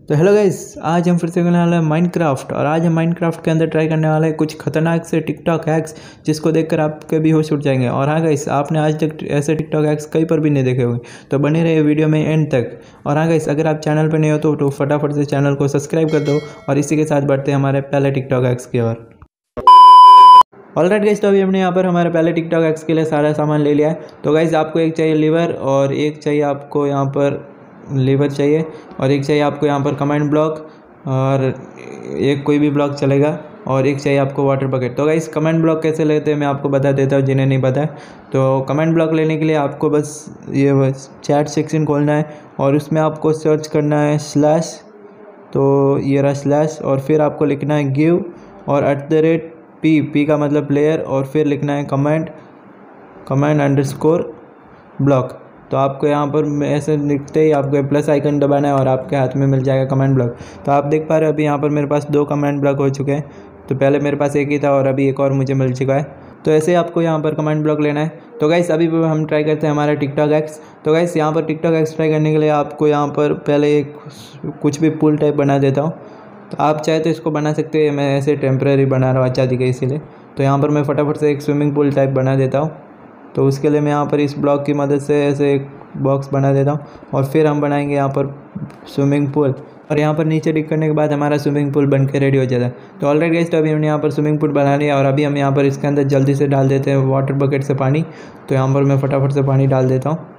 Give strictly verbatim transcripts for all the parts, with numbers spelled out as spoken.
तो hello guys, आज हम फिर से करने वाले हैं माइनक्राफ्ट। और आज हम माइनक्राफ्ट के अंदर ट्राई करने वाले हैं कुछ खतरनाक से टिकटॉक हैक्स जिसको देखकर आपके भी होश उड़ जाएंगे। और हाँ गाइस, आपने आज तक ऐसे टिकटॉक हैक्स कहीं पर भी नहीं देखे होंगे, तो बने रहिए वीडियो में एंड तक। और हाँ गाइस, अगर आप चैनल पर नहीं हो तो, तो फटाफट से चैनल को सब्सक्राइब कर दो। और इसी के साथ बढ़ते हैं हमारे पहले टिकटॉक हैक्स की ओर। ऑलराइट गाइस, तो अभी हमने यहाँ पर हमारे पहले टिकटॉक हैक्स के लिए सारा सामान ले लिया है। तो गाइस, आपको एक चाहिए लीवर, और एक चाहिए आपको यहाँ पर लीवर चाहिए, और एक चाहिए आपको यहाँ पर कमेंट ब्लॉक, और एक कोई भी ब्लॉक चलेगा, और एक चाहिए आपको वाटर बकेट। तो गाइस, कमेंट ब्लॉक कैसे लेते हैं मैं आपको बता देता हूँ जिन्हें नहीं पता है। तो कमेंट ब्लॉक लेने के लिए आपको बस ये बस चैट सेक्शन खोलना है, और उसमें आपको सर्च करना है स्लैश, तो ये रहा स्लैश, और फिर आपको लिखना है गिव और at the rate P, P का मतलब प्लेयर, और फिर लिखना है कमेंट कमेंट अंडरस्कोर ब्लॉक। तो आपको यहाँ पर ऐसे लिखते ही आपको प्लस आइकन दबाना है और आपके हाथ में मिल जाएगा कमेंट ब्लॉक। तो आप देख पा रहे हो अभी यहाँ पर मेरे पास दो कमेंट ब्लॉक हो चुके हैं। तो पहले मेरे पास एक ही था और अभी एक और मुझे मिल चुका है। तो ऐसे आपको यहाँ पर कमेंट ब्लॉक लेना है। तो गाइस, अभी हम ट्राई करते हैं हमारा टिकटॉक एक्स। तो गाइस, यहाँ पर टिकटॉक एक्स ट्राई करने के लिए आपको यहाँ पर पहले एक कुछ भी पुल टाइप बना देता हूँ। तो आप चाहे तो इसको बना सकते हैं, मैं ऐसे टेम्प्रेरी बना रहा हूँ अच्छा दिखे इसीलिए। तो यहाँ पर मैं फटाफट से एक स्विमिंग पूल टाइप बना देता हूँ। तो उसके लिए मैं यहाँ पर इस ब्लॉक की मदद से ऐसे एक बॉक्स बना देता हूँ, और फिर हम बनाएंगे यहाँ पर स्विमिंग पूल। और यहाँ पर नीचे टिक करने के बाद हमारा स्विमिंग पूल बन के रेडी हो जाता है। तो ऑलरेडी गाइस, तो अभी हमने यहाँ पर स्विमिंग पूल बना लिया, और अभी हम यहाँ पर इसके अंदर जल्दी से डाल देते हैं वाटर बकेट से पानी। तो यहाँ पर मैं फटाफट से पानी डाल देता हूँ।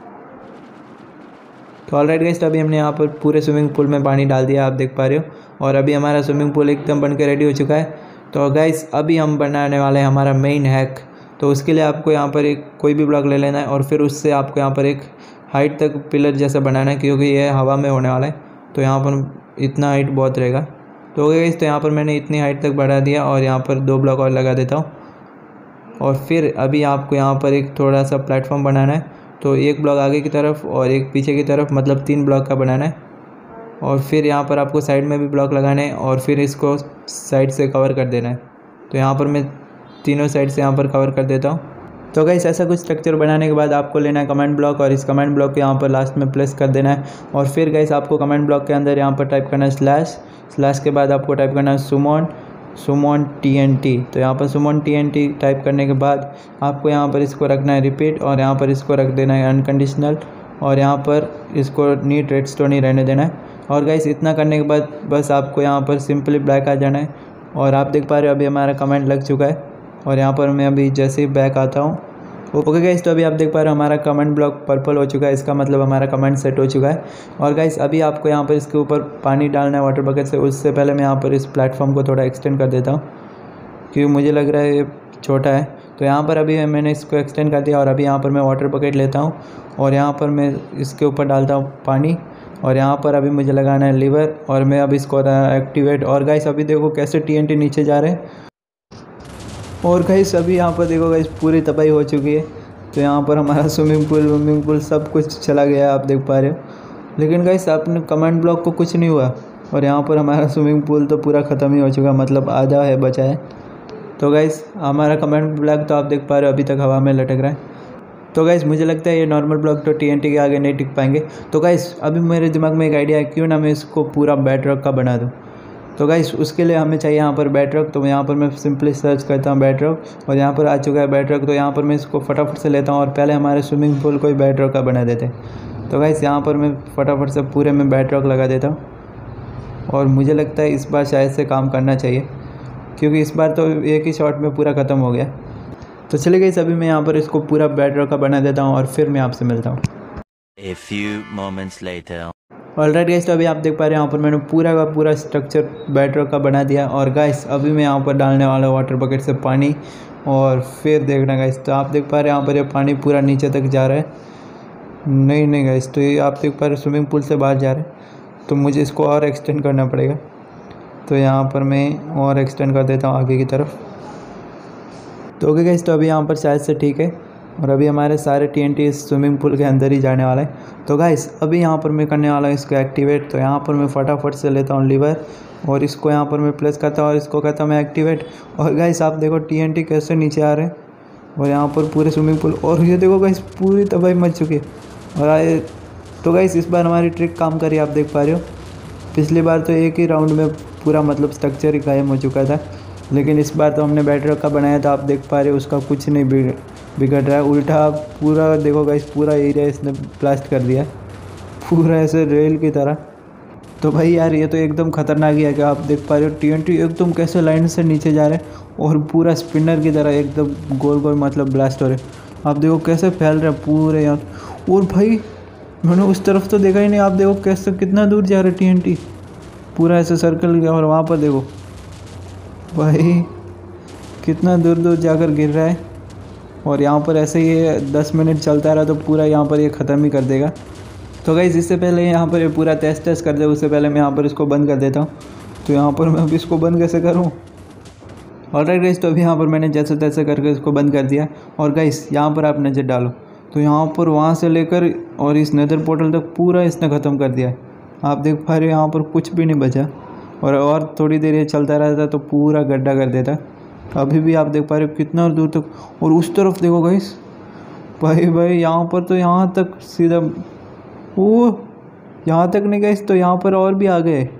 तो ऑलराइट गाइस, तो अभी हमने यहाँ पर पूरे स्विमिंग पूल में पानी डाल दिया, आप देख पा रहे हो। और अभी हमारा स्विमिंग पूल एकदम बन के रेडी हो चुका है। तो गाइस, अभी हम बनाने वाले हैं हमारा मेन हैक। तो उसके लिए आपको यहाँ पर एक कोई भी ब्लॉक ले लेना है, और फिर उससे आपको यहाँ पर एक हाइट तक पिलर जैसा बनाना है, क्योंकि ये हवा में होने वाला है। तो यहाँ पर इतना हाइट बहुत रहेगा। तो गाइस, तो यहाँ पर मैंने इतनी हाइट तक बढ़ा दिया, और यहाँ पर दो ब्लॉक और लगा देता हूँ। और फिर अभी आपको यहाँ पर एक थोड़ा सा प्लेटफॉर्म बनाना है। तो एक ब्लॉक आगे की तरफ और एक पीछे की तरफ, मतलब तीन ब्लॉक का बनाना है। और फिर यहाँ पर आपको साइड में भी ब्लॉक लगाने हैं, और फिर इसको साइड से कवर कर देना है। तो यहाँ पर मैं तीनों साइड से यहाँ पर कवर कर देता हूँ। तो गाइस, ऐसा कुछ स्ट्रक्चर बनाने के बाद आपको लेना है कमेंट ब्लॉक, और इस कमेंट ब्लॉक के यहाँ पर लास्ट में प्लेस कर देना है। और फिर गाइस, आपको कमेंट ब्लॉक के अंदर यहाँ पर टाइप करना है स्लैश, स्लैश के बाद आपको टाइप करना है summon summon T N T. तो यहाँ पर summon T N T type करने के बाद आपको यहाँ पर इसको रखना है रिपीट, और यहाँ पर इसको रख देना है अनकंडीशनल, और यहाँ पर इसको नीट रेडस्टोन ही रहने देना है। और गाइस, इतना करने के बाद बस आपको यहाँ पर सिंपली ब्लैक आ जाना है। और आप देख पा रहे हो अभी हमारा कमेंट लग चुका है। और यहाँ पर मैं अभी जैसे ही बैक आता हूँ, ओके गाइस, तो अभी आप देख पा रहे हो हमारा कमेंट ब्लॉक पर्पल हो चुका है। इसका मतलब हमारा कमेंट सेट हो चुका है। और गाइस, अभी आपको यहाँ पर इसके ऊपर पानी डालना है वाटर बकेट से। उससे पहले मैं यहाँ पर इस प्लेटफॉर्म को थोड़ा एक्सटेंड कर देता हूँ, क्योंकि मुझे लग रहा है ये छोटा है। तो यहाँ पर अभी मैंने इसको एक्सटेंड कर दिया, और अभी यहाँ पर मैं वाटर बकेट लेता हूँ, और यहाँ पर मैं इसके ऊपर डालता हूँ पानी। और यहाँ पर अभी मुझे लगाना है लीवर, और मैं अब इसको एक्टिवेट। और गाइस, अभी देखो कैसे टी एन टी नीचे जा रहे हैं। और गाइस, अभी यहाँ पर देखो गाइस, पूरी तबाही हो चुकी है। तो यहाँ पर हमारा स्विमिंग पूल स्विमिंग पूल सब कुछ चला गया है, आप देख पा रहे हो। लेकिन गाइस, अपने कमेंट ब्लॉक को कुछ नहीं हुआ, और यहाँ पर हमारा स्विमिंग पूल तो पूरा ख़त्म ही हो चुका, मतलब आधा है बचा है। तो गाइस, हमारा कमेंट ब्लॉक तो आप देख पा रहे हो अभी तक हवा में लटक रहा है। तो गाइस, मुझे लगता है ये नॉर्मल ब्लॉक तो टी एन टी के आगे नहीं टिक पाएंगे। तो गाइस, अभी मेरे दिमाग में एक आइडिया है, क्यों ना मैं इसको पूरा बेडरॉक का बना दूँ। तो गाइस, उसके लिए हमें चाहिए यहाँ पर बेडरॉक। तो यहाँ पर मैं सिंपली सर्च करता हूँ बेडरॉक, और यहाँ पर आ चुका है बेडरॉक। तो यहाँ पर मैं इसको फटाफट से लेता हूँ, और पहले हमारे स्विमिंग पूल को ही बेडरॉक का बना देते हैं। तो गाइस, यहाँ पर मैं फटाफट से पूरे में बेडरॉक लगा देता हूँ। और मुझे लगता है इस बार शायद से काम करना चाहिए, क्योंकि इस बार तो एक ही शॉट में पूरा ख़त्म हो गया। तो चलिए गाइस, अभी मैं यहाँ पर इसको पूरा बेडरॉक का बना देता हूँ, और फिर मैं आपसे मिलता हूँ। A few moments later. Alright guys, तो अभी आप देख पा रहे हैं यहाँ पर मैंने पूरा का पूरा स्ट्रक्चर बेडरॉक का बना दिया। और गाइस, अभी मैं यहाँ पर डालने वाला वाटर बकेट से पानी, और फिर देखना गाइस, तो आप देख पा रहे हैं यहाँ पर ये पानी पूरा नीचे तक जा रहा है। नहीं नहीं गाइस, तो ये आप देख पा रहे हैं स्विमिंग पूल से बाहर जा रहा है। तो मुझे इसको और एक्सटेंड करना पड़ेगा। तो यहाँ पर मैं और एक्सटेंड कर देता हूँ आगे की तरफ। तो ओके गाइस, तो अभी यहाँ पर शायद से ठीक है। और अभी हमारे सारे T N T swimming pool के अंदर ही जाने वाला है। तो गाइस, अभी यहाँ पर मैं करने वाला हूँ इसको एक्टिवेट। तो यहाँ पर मैं फटाफट से लेता हूँ लीवर, और इसको यहाँ पर मैं प्रेस करता हूँ, और इसको कहता हूँ मैं एक्टिवेट। और गाइस, आप देखो टी एन टी कैसे नीचे आ रहे हैं, और यहाँ पर पूरे स्विमिंग पूल। और ये देखो गाइस, पूरी तबाही मच चुकी है। और आए तो गाइस, इस बार हमारी ट्रिक काम करी, आप देख पा रहे हो। पिछली बार तो एक ही राउंड में पूरा मतलब स्ट्रक्चर ही कायम हो चुका था, लेकिन इस बार तो हमने बैटरी का बनाया था, आप देख पा रहे हो उसका कुछ नहीं बिगड़ बिगड़ रहा है। उल्टा पूरा देखो गाइस, पूरा एरिया इसने ब्लास्ट कर दिया पूरा ऐसे रेल की तरह। तो भाई यार ये तो एकदम ख़तरनाक ही है कि आप देख पा रहे हो टीएनटी एकदम कैसे लाइन से नीचे जा रहे हैं और पूरा स्पिनर की तरह एकदम गोल गोल मतलब ब्लास्ट हो रहे। आप देखो कैसे फैल रहे हैं पूरे यहाँ। और भाई मैंने उस तरफ तो देखा ही नहीं, आप देखो कैसे कितना दूर जा रहा है टीएनटी, पूरा ऐसे सर्कल गया। और वहाँ पर देखो भाई कितना दूर दूर जाकर गिर रहा है। और यहाँ पर ऐसे ये दस मिनट चलता रहा तो पूरा यहाँ पर ये ख़त्म ही कर देगा। तो गाइस इससे पहले यहाँ पर ये पूरा टेस्ट टेस्ट कर दे, उससे पहले मैं यहाँ पर इसको बंद कर देता हूँ। तो यहाँ पर मैं अभी इसको बंद कैसे करूँ? ऑलराइट गाइस, तो अभी यहाँ पर मैंने जैसे तैसे करके इसको बंद कर दिया। और गाइस यहाँ पर आप नज़र डालो तो यहाँ पर वहाँ से लेकर और इस नेदर पोर्टल तक पूरा इसने ख़त्म कर दिया है। आप देख पा रहे हो यहाँ पर कुछ भी नहीं बचा। और और थोड़ी देर ये चलता रहता तो पूरा गड्ढा कर देता। अभी भी आप देख पा रहे हो कितना दूर तक। और उस तरफ देखो गाइस, भाई भाई यहाँ पर तो यहाँ तक सीधा वो यहाँ तक नहीं गाइस, तो यहाँ पर और भी आ गए।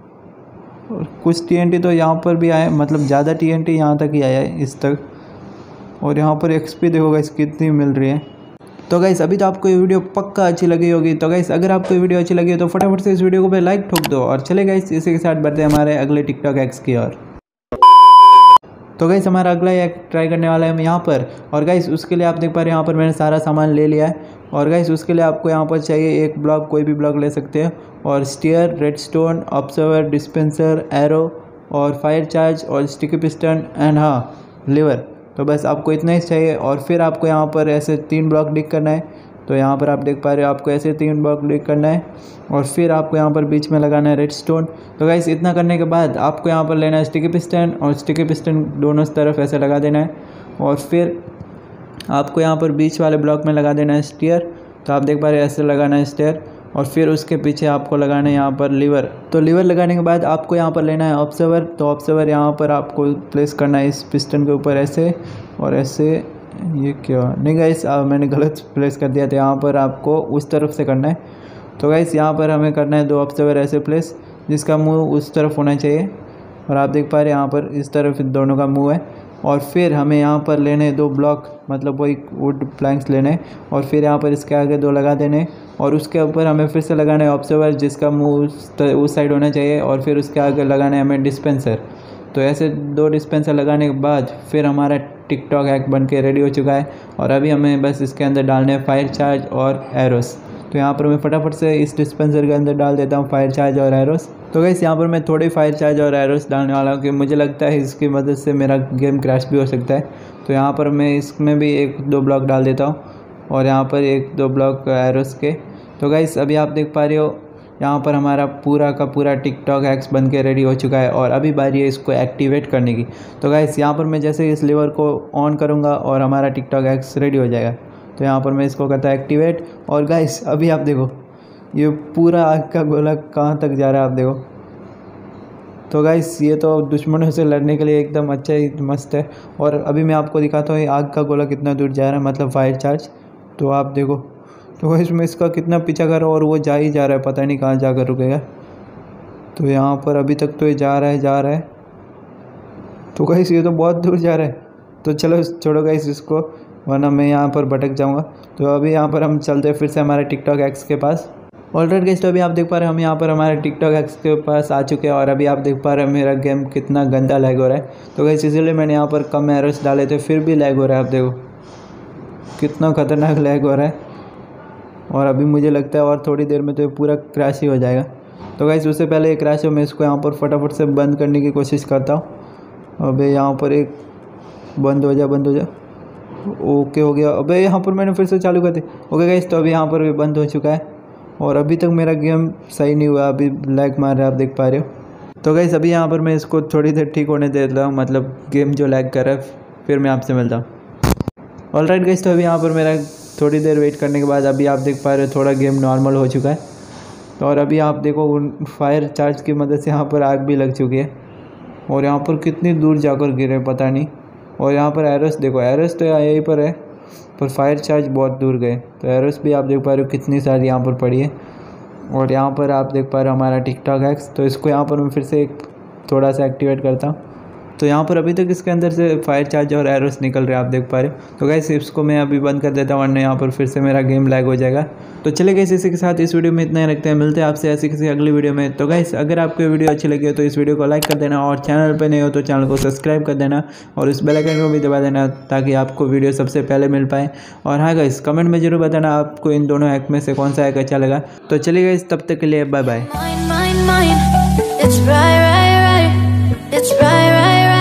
और कुछ टीएनटी तो यहाँ पर भी आए, मतलब ज़्यादा टीएनटी यहाँ तक ही आया है इस तक। और यहाँ पर एक्सपी देखो गाइस कितनी मिल रही है। तो गाइस अभी तो आपको ये वीडियो पक्का अच्छी लगी होगी। तो गाइस अगर आपको ये वीडियो अच्छी लगी है तो फटाफट से इस वीडियो को पे लाइक ठोक दो। और चले गाइस इसी के साथ बढ़ते हैं हमारे अगले टिकटॉक एक्स की ओर। तो गाइस हमारा अगला एक ट्राई करने वाला है हम यहाँ पर। और गाइस उसके लिए आप देख पा रहे हैं यहाँ पर मैंने सारा सामान ले लिया है। और गाइस उसके लिए आपको यहाँ पर चाहिए एक ब्लॉक, कोई भी ब्लॉक ले सकते हैं। और stair, redstone, observer, dispenser, arrow और फायर चार्ज और स्टिकी पिस्टन एंड हाँ लीवर। तो बस आपको इतना ही चाहिए। और फिर आपको यहाँ पर ऐसे तीन ब्लॉक डिग करना है। तो यहाँ पर आप देख पा रहे हो आपको ऐसे तीन ब्लॉक डिग करना है। और फिर आपको यहाँ पर बीच में लगाना है रेडस्टोन। तो गाइस इतना करने के बाद आपको यहाँ पर लेना है स्टिकी पिस्टन और स्टिकी पिस्टन दोनों तरफ ऐसे लगा देना है। और फिर आपको यहाँ पर बीच वाले ब्लॉक में लगा देना है स्टीयर। तो आप देख पा रहे हैं ऐसे लगाना है स्टीयर। और फिर उसके पीछे आपको लगाना है यहाँ पर लीवर। तो लीवर लगाने के बाद आपको यहाँ पर लेना है ऑब्जर्वर। तो ऑब्जर्वर यहाँ पर आपको प्लेस करना है इस पिस्टन के ऊपर ऐसे और ऐसे। ये क्या नहीं गाइस, मैंने गलत प्लेस कर दिया था, यहाँ पर आपको उस तरफ से करना है। तो गाइस यहाँ पर हमें करना है दो ऑब्जर्वर ऐसे प्लेस, जिसका मुंह उस तरफ होना चाहिए। और आप देख पा रहे हैं यहाँ पर इस तरफ दोनों का मुंह है। और फिर हमें यहाँ पर लेने दो ब्लॉक, मतलब वही वुड प्लैंक्स लेने। और फिर यहाँ पर इसके आगे दो लगा देने। और उसके ऊपर हमें फिर से लगाना है ऑब्जर्वर, जिसका मुंह उस साइड होना चाहिए। और फिर उसके आगे लगाना है हमें डिस्पेंसर। तो ऐसे दो डिस्पेंसर लगाने के बाद फिर हमारा टिकटॉक हैक बन के रेडी हो चुका है। और अभी हमें बस इसके अंदर डालने हैं फायर चार्ज और एरोस। तो यहाँ पर मैं फटाफट से इस डिस्पेंसर के अंदर डाल देता हूँ फायर चार्ज और एरोस। तो गाइस यहाँ पर मैं थोड़े फायर चार्ज और एरोस डालने वाला हूँ कि मुझे लगता है इसकी मदद से मेरा गेम क्रैश भी हो सकता है। तो यहाँ पर मैं इसमें भी एक दो ब्लॉक डाल देता हूँ और यहाँ पर एक दो ब्लॉक एरोस के। तो गाइस अभी आप देख पा रहे हो यहाँ पर हमारा पूरा का पूरा टिकटॉक हैक्स बन के रेडी हो चुका है। और अभी बारी है इसको एक्टिवेट करने की। तो गाइस यहाँ पर मैं जैसे इस लीवर को ऑन करूँगा और हमारा टिकटॉक हैक्स रेडी हो जाएगा। तो यहाँ पर मैं इसको करता है एक्टिवेट। और गाइस अभी आप देखो ये पूरा आग का गोला कहाँ तक जा रहा है, आप देखो। तो गाइस ये तो दुश्मनों से लड़ने के लिए एकदम अच्छा ही मस्त है। और अभी मैं आपको दिखाता हूँ ये आग का गोला कितना दूर जा रहा है, मतलब फायर चार्ज। तो आप देखो, तो गाइस मैं इसका कितना पीछा कर रहा हूँ और वो जा ही जा रहा है, पता नहीं कहाँ जाकर रुकेगा। तो यहाँ पर अभी तक तो ये जा रहा है जा रहा है तो गाइस ये तो बहुत दूर जा रहा है। तो चलो छोड़ो गाइस इसको, वरना मैं यहाँ पर भटक जाऊँगा। तो अभी यहाँ पर हम चलते हैं फिर से हमारे टिकटॉक एक्स के पास। ऑलराइट गाइस, तो अभी आप देख पा रहे हैं हम यहाँ पर हमारे टिकटॉक एक्स के पास आ चुके हैं। और अभी आप देख पा रहे हैं मेरा गेम कितना गंदा लैग हो रहा है। तो गाइस इसीलिए मैंने यहाँ पर कम एरर्स डाले थे, फिर भी लैग हो रहा है। आप देखो कितना ख़तरनाक लैग हो रहा है। और अभी मुझे लगता है और थोड़ी देर में तो ये पूरा क्रैश ही हो जाएगा। तो गाइस उससे पहले ये क्रैश हो मैं इसको यहाँ पर फटाफट से बंद करने की कोशिश करता हूँ। अबे यहाँ पर एक बंद हो जा बंद हो जा ओके हो गया। अबे यहाँ पर मैंने फिर से चालू कर दी। ओके गाइस, तो अभी यहाँ पर भी बंद हो चुका है। और अभी तक मेरा गेम सही नहीं हुआ, अभी लैग मार रहा है, आप देख पा रहे हो। तो गाइस अभी यहाँ पर मैं इसको थोड़ी देर ठीक होने देता हूँ, मतलब गेम जो लैग कर रहा है, फिर मैं आपसे मिलता हूँ। ऑलराइट गाइस, तो अभी यहाँ पर मेरा थोड़ी देर वेट करने के बाद अभी आप देख पा रहे हो थोड़ा गेम नॉर्मल हो चुका है। तो और अभी आप देखो फायर चार्ज की मदद से यहाँ पर आग भी लग चुकी है। और यहाँ पर कितनी दूर जाकर गिरे पता नहीं। और यहाँ पर एरोस देखो, एरोस तो यहीं पर है पर फायर चार्ज बहुत दूर गए। तो एरोस भी आप देख पा रहे हो कितनी सारी यहाँ पर पड़ी है। और यहाँ पर आप देख पा रहे हो हमारा टिकटॉक हैक्स। तो इसको यहाँ पर मैं फिर से एक थोड़ा सा एक्टिवेट करता हूँ। तो यहाँ पर अभी तक इसके अंदर से फायर चार्ज और एरोस निकल रहे हैं, आप देख पा रहे हो। तो गाइस इसको मैं अभी बंद कर देता हूँ वरना यहाँ पर फिर से मेरा गेम लैग हो जाएगा। तो चले गाइस इसी के साथ इस वीडियो में इतना ही रखते हैं, मिलते हैं आपसे ऐसी किसी अगली वीडियो में। तो गाइस अगर आपको वीडियो अच्छी लगी हो तो इस वीडियो को लाइक कर देना, और चैनल पर नहीं हो तो चैनल को सब्सक्राइब कर देना और इस बेल आइकन को भी दबा देना ताकि आपको वीडियो सबसे पहले मिल पाए। और हाँ गाइस कमेंट में जरूर बताना आपको इन दोनों हैक में से कौन सा हैक अच्छा लगा। तो चलिए गाइस तब तक के लिए बाय बाय।